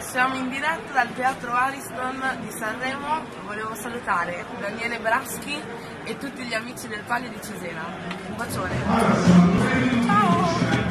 Siamo in diretta dal Teatro Ariston di Sanremo. Volevo salutare Daniele Braschi e tutti gli amici del Palio di Cesena. Un bacione. Ciao!